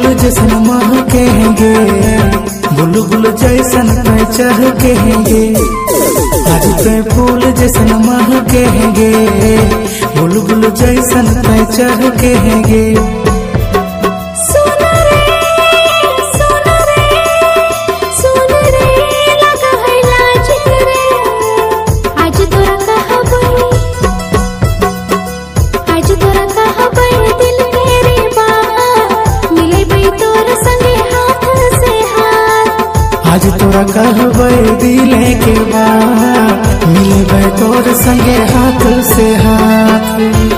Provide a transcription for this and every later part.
जैसन महकेंगे, बुलबुल जैसन पे चहकेंगे। आज ते फूल जैसन महकेंगे, बुलबुल जैसन पे चहकेंगे। आज तोरा कहबै दिले के बात, मिलबै तोर संगे हाथ से हाथ।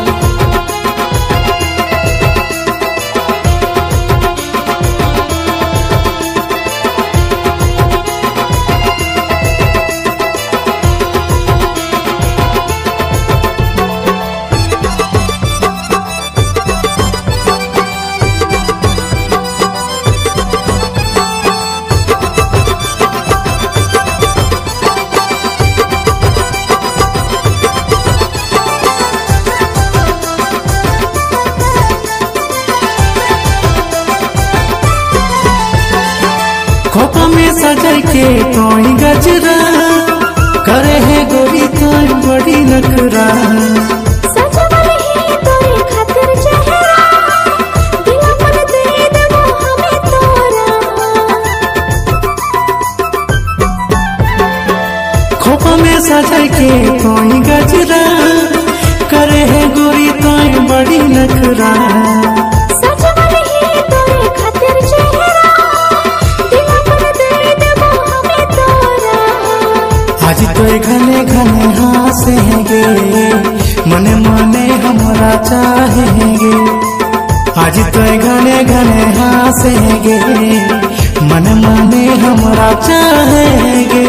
खोपा में सजाई के कोई गजरा, करे है गोरी कोई बड़ी नखरा। खोपा में सजाई के कोई गजरा, करे है गोरी कोई बड़ी नखरा। आज तो घने घने हंसेंगे, मने मने हमारा चाहेंगे। आज तो घने घने हंसेंगे, मने मने हमारा चाहेंगे।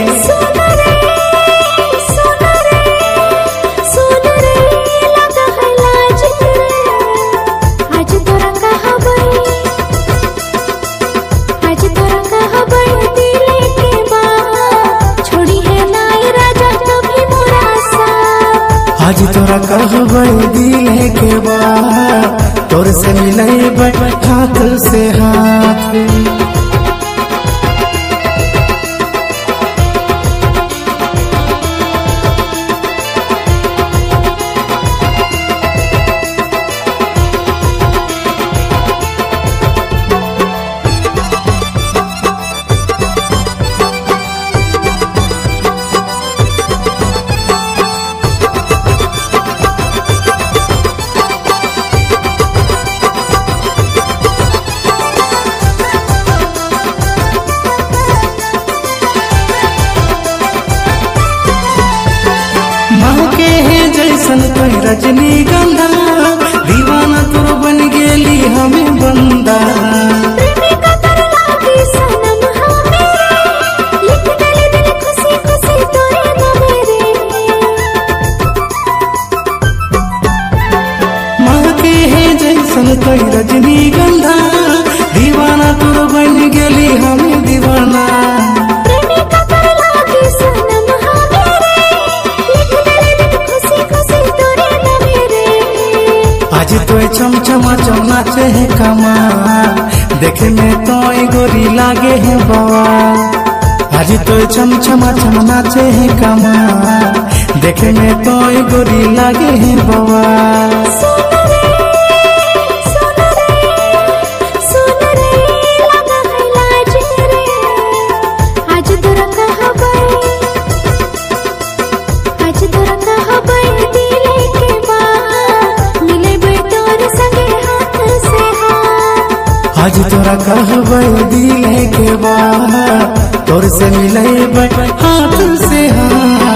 आज तोरा कहबै दिले के बात, तोर से मिलैबै हाथ से हाथ। महके है जैसन कोई रजनीगंधा, दीवाना तोर बन गेली हमें बंदा। महके है जैसन कोई रजनीगंधा, दीवाना तोर बन गेली हमें दीवाना। आज तो चमचमा नाचे है कमाल, देखे में तो गोरी लागे है बवा। आज तो चमचमा नाचे है कमाल, देखे में तो गोरी लागे है बवा। आज तोरा कहबै दिले के बात, तोर से मिलैबै हाथ से हाथ।